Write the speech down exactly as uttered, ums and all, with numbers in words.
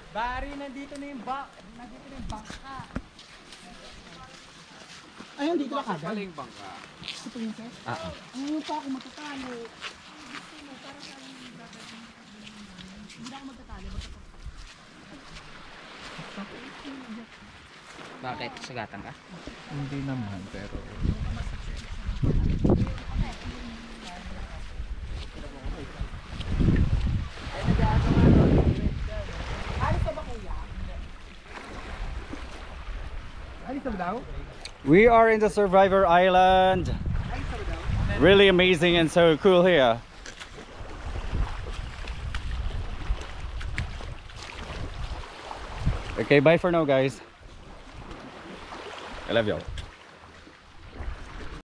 Bari, nandito na yung bak. Nandito na yung bangka. Ayun, dito na kagad. Paling bangka. Ito po yun, sir. Ah, ah. Ngayon pa ako magtatalo. Para sa akin, hindi na ako magtatalo. Bakit? Sagatan ka? Hindi naman, pero we are in the Survivor Island. Really amazing and so cool here. Okay, bye for now, guys. I love y'all.